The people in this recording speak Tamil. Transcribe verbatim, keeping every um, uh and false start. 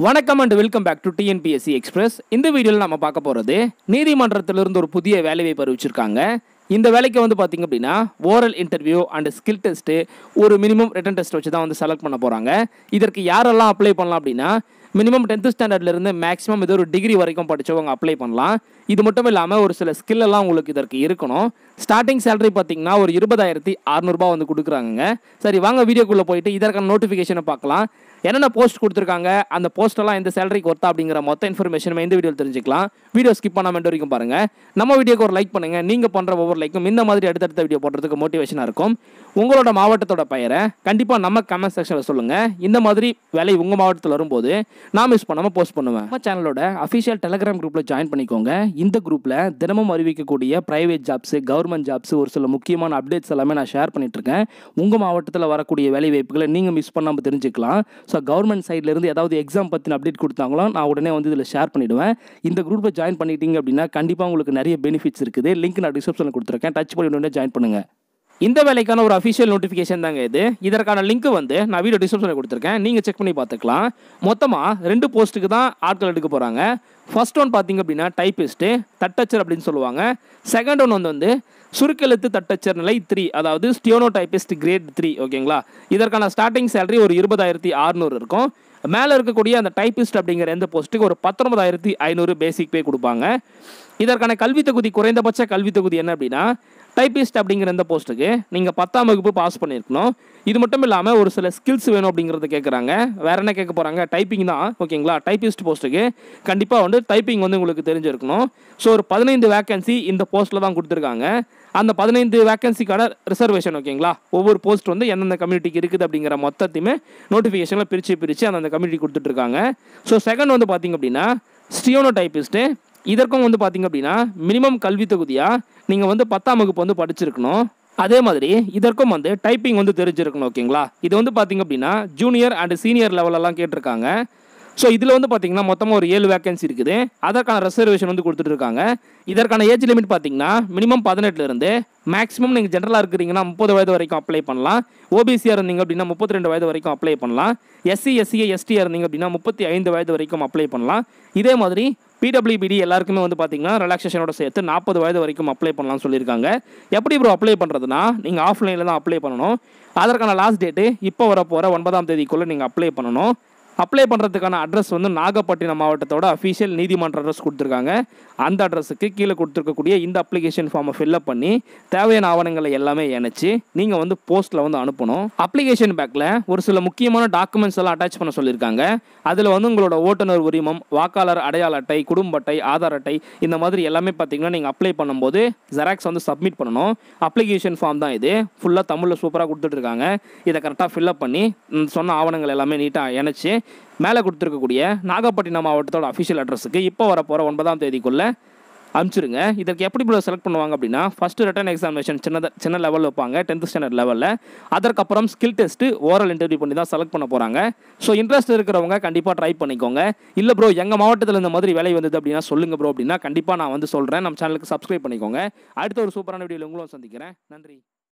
வணக்கம் and welcome back to T N P S C express. இந்த வீடியோவில் நம்ம பார்க்க போகிறது நீதிமன்றத்திலிருந்து ஒரு புதிய வேலைவாய்ப்பு அறிவிச்சிருக்காங்க. இந்த வேலைக்கு வந்து பார்த்திங்க அப்படின்னா oral interview and skill test ஒரு மினிமம் ரிட்டன் டெஸ்ட் வச்சு தான் வந்து செலக்ட் பண்ண போகிறாங்க. இதற்கு யாரெல்லாம் அப்ளை பண்ணலாம் அப்படின்னா மினிமம் டென்த்து ஸ்டாண்டர்ட்லேருந்து மேக்ஸிமம் இது ஒரு டிகிரி வரைக்கும் படித்தவங்க அப்ளை பண்ணலாம். இது மட்டும் இல்லாமல் ஒரு சில ஸ்கில் எல்லாம் உங்களுக்கு இதற்கு இருக்கணும். ஸ்டார்டிங் சேலரி பார்த்தீங்கன்னா ஒரு இருபதாயிரத்தி அறுநூறுபா வந்து கொடுக்குறாங்க. சரி வாங்க வீடியோக்குள்ளே போயிட்டு இதற்கான நோட்டிஃபிகேஷனை பார்க்கலாம். என்னென்ன போஸ்ட் கொடுத்துருக்காங்க, அந்த போஸ்ட்டெல்லாம் எந்த சேலரிக்கு ஒர்த்தா அப்படிங்கிற மொத்த இன்ஃபர்மேஷன் இந்த வீடியோவில் தெரிஞ்சுக்கலாம். வீடியோ ஸ்கிப் பண்ணாமல் எண்ட் வரைக்கும் பாருங்கள். நம்ம வீடியோக்கு ஒரு லைக் பண்ணுங்கள். நீங்கள் பண்ணுற ஒவ்வொரு லைக்கும் இந்த மாதிரி அடுத்தடுத்த வீடியோ போடுறதுக்கு மோட்டிவேஷனாக இருக்கும். உங்களோட மாவட்டத்தோட பெயரை கண்டிப்பாக நம்ம கமெண்ட் செக்ஷனில் சொல்லுங்கள். இந்த மாதிரி வேலை உங்கள் மாவட்டத்தில் வரும்போது நான் மிஸ் பண்ணாமல் போஸ்ட் பண்ணுவேன். நம்ம சேனலோட அஃபிஷியல் டெலிகிராம் குரூப்பில் ஜாயின் பண்ணிக்கோங்க. இந்த குரூப்பில் தினமும் அறிவிக்கக்கூடிய ப்ரைவேட் ஜாப்ஸு, கவர்மெண்ட் ஜாப்ஸு, ஒரு சில முக்கியமான அப்டேட்ஸ் எல்லாமே நான் ஷேர் பண்ணிட்டுருக்கேன். உங்கள் மாவட்டத்தில் வரக்கூடிய வேலை வாய்ப்புகளை நீங்கள் மிஸ் பண்ணாமல் தெரிஞ்சுக்கலாம். ஸோ கவர்மெண்ட் சைட்லேருந்து ஏதாவது எக்ஸாம் பற்றின அப்டேட் கொடுத்தாங்களோ நான் உடனே வந்து இதில் ஷேர் பண்ணிவிடுவேன். இந்த குரூப்பில் ஜாயின் பண்ணிட்டீங்க அப்படின்னா கண்டிப்பாக உங்களுக்கு நிறைய பெனிஃபிட்ஸ் இருக்குது. லிங்க் நான் டிஸ்கிரிப்ஷனில் கொடுத்துருக்கேன். டச் பண்ணி உடனே ஜாயின் பண்ணுங்கள். இந்த வேலைக்கான ஒரு அஃபிஷியல் நோட்டிஃபிகேஷன் தாங்க இது. இதற்கான லிங்க் வந்து நான் வீடியோ டிஸ்கிரிப்ஷனில் கொடுத்துருக்கேன். நீங்கள் செக் பண்ணி பார்த்துக்கலாம். மொத்தமாக ரெண்டு போஸ்ட்டுக்கு தான் ஆட்கள் எடுக்க போகிறாங்க. ஃபர்ஸ்ட் ஒன் பார்த்தீங்க அப்படின்னா டைப்பிஸ்ட்டு, தட்டச்சர் அப்படின்னு சொல்லுவாங்க. செகண்ட் ஒன் வந்து வந்து சுருக்கெழுத்து தட்டச்சர் நிலை த்ரீ, அதாவது ஸ்டியோனோ டைப்பிஸ்ட் கிரேட் த்ரீ. ஓகேங்களா? இதற்கான ஸ்டார்டிங் சேலரி ஒரு இருபதாயிரத்தி அறுநூறு இருக்கும். மேலே இருக்கக்கூடிய அந்த டைப்பிஸ்ட் அப்படிங்கிற எந்த போஸ்ட்டுக்கு ஒரு பத்தொன்பதாயிரத்தி ஐநூறு பேசிக் பே கொடுப்பாங்க. இதற்கான கல்வி தகுதி, குறைந்தபட்ச கல்வி தகுதி என்ன அப்படின்னா டைப்பிஸ்ட் அப்படிங்கிற இந்த போஸ்ட்டுக்கு நீங்கள் பத்தாம் வகுப்பு பாஸ் பண்ணியிருக்கணும். இது மட்டும் இல்லாமல் ஒரு சில ஸ்கில்ஸ் வேணும் அப்படிங்கிறத கேட்குறாங்க. வேறு என்ன கேட்க போகிறாங்க? டைப்பிங் தான். ஓகேங்களா? டைப்பிஸ்ட் போஸ்ட்டுக்கு கண்டிப்பாக வந்து டைப்பிங் வந்து உங்களுக்கு தெரிஞ்சிருக்கணும். ஸோ ஒரு பதினைந்து வேக்கன்சி இந்த போஸ்ட்டில் தான் கொடுத்துருக்காங்க. அந்த பதினைந்து வேக்கன்சிக்கான ரிசர்வேஷன். ஓகேங்களா? ஒவ்வொரு போஸ்ட் வந்து எந்தெந்த கம்யூனிட்டிக்கு இருக்குது அப்படிங்கிற மொத்தத்தையுமே நோட்டிஃபிகேஷனில் பிரித்து பிரித்து அந்தந்த கம்யூனிட்டி கொடுத்துட்ருக்காங்க. ஸோ செகண்ட் வந்து பார்த்திங்க அப்படின்னா ஸ்டியோனோ டைப்பிஸ்ட்டு. இதற்கும் வந்து பார்த்திங்க அப்படின்னா மினிமம் கல்வி தகுதியாக நீங்கள் வந்து பத்தாம் வகுப்பு வந்து படிச்சிருக்கணும். அதே மாதிரி இதற்கும் வந்து டைப்பிங் வந்து தெரிஞ்சிருக்கணும். ஓகேங்களா? இது வந்து பார்த்திங்க அப்படின்னா ஜூனியர் அண்ட் சீனியர் லெவலெல்லாம் கேட்டிருக்காங்க. ஸோ இதில் வந்து பார்த்திங்கன்னா மொத்தமாக ஒரு ஏழு வேக்கன்சி இருக்குது. அதற்கான ரிசர்வேஷன் வந்து கொடுத்துட்ருக்காங்க. இதற்கான ஏஜ் லிமிட் பார்த்திங்கன்னா மினிமம் பதினெட்டுலேருந்து மேக்ஸிமம் நீங்கள் ஜென்ரலாக இருக்கிறீங்கன்னா முப்பது வயது வரைக்கும் அப்ளை பண்ணலாம். ஓபிசியாக இருந்தீங்க அப்படின்னா முப்பத்தி ரெண்டு வயது வரைக்கும் அப்ளை பண்ணலாம். எஸ்சி எஸ்சிஏ எஸ்டியாக இருந்தீங்க அப்படின்னா முப்பத்தி ஐந்து வயது வரைக்கும் அப்ளை பண்ணலாம். இதே மாதிரி பிடபிள்யூபிடி எல்லாருக்குமே வந்து பார்த்திங்கன்னா ரிலாக்ஸேஷனோட சேர்த்து நாற்பது வயது வரைக்கும் அப்ளை பண்ணலாம்னு சொல்லியிருக்காங்க. எப்படி ப்ரோ அப்ளை பண்ணுறதுனா நீங்கள் ஆஃப்லைனில் தான் அப்ளை பண்ணணும். அதற்கான லாஸ்ட் டேட்டு இப்போ வர போகிற ஒன்பதாம் தேதிக்குள்ளே நீங்கள் அப்ளை பண்ணணும். அப்ளை பண்ணுறதுக்கான அட்ரஸ் வந்து நாகப்பட்டினம் மாவட்டத்தோட அஃபிஷியல் நீதிமன்ற அட்ரஸ் கொடுத்துருக்காங்க. அந்த அட்ரஸுக்கு கீழே கொடுத்துருக்கக்கூடிய இந்த அப்ளிகேஷன் ஃபார்மை ஃபில்அப் பண்ணி தேவையான ஆவணங்களை எல்லாமே இணைச்சி நீங்கள் வந்து போஸ்ட்டில் வந்து அனுப்பணும். அப்ளிகேஷன் பேக்கில் ஒரு சில முக்கியமான டாக்குமெண்ட்ஸ் எல்லாம் அட்டாச் பண்ண சொல்லியிருக்காங்க. அதில் வந்து உங்களோட ஓட்டுநர் உரிமம், வாக்காளர் அடையாள அட்டை, குடும்ப அட்டை, ஆதார் அட்டை, இந்த மாதிரி எல்லாமே பார்த்தீங்கன்னா நீங்கள் அப்ளை பண்ணும்போது ஜெராக்ஸ் வந்து சப்மிட் பண்ணணும். அப்ளிகேஷன் ஃபார்ம் தான் இது. ஃபுல்லாக தமிழில் சூப்பராக கொடுத்துட்ருக்காங்க. இதை கரெக்டாக ஃபில்அப் பண்ணி சொன்ன ஆவணங்கள் எல்லாமே நீட்டாக இணைச்சி மேலே கொடுத்துருக்கக்கூடிய நாகப்பட்டினம் மாவட்டத்தோட அஃபிஷியல் அட்ரஸுக்கு இப்போ வர போகிற ஒன்பதாம் தேதிக்குள்ளே அனுப்பிச்சிருங்க. இதற்கு எப்படி இப்போ செலக்ட் பண்ணுவாங்க அப்படின்னா ஃபஸ்ட்டு ரிட்டன் எக்ஸாமினேஷன் சின்ன சின்ன லெவலில் வைப்பாங்க, டென்த் ஸ்டாண்டர்ட் லெவலில். அதற்கப்புறம் ஸ்கில் டெஸ்ட்டு, ஓரல் இன்டர்வியூ பண்ணி தான் செலக்ட் பண்ண போகிறாங்க. ஸோ இன்ட்ரெஸ்ட் இருக்கிறவங்க கண்டிப்பாக ட்ரை பண்ணிக்கோங்க. இல்லை ப்ரோ எங்கள் மாவட்டத்தில் இந்த மாதிரி வேலை வந்தது அப்படின்னா சொல்லுங்கள் ப்ரோ அப்படின்னா கண்டிப்பாக நான் வந்து சொல்கிறேன். நம்ம சேனலுக்கு சப்ஸ்கிரைப் பண்ணிக்கோங்க. அடுத்த ஒரு சூப்பரான வீடியோவில் உங்களும் சந்திக்கிறேன். நன்றி.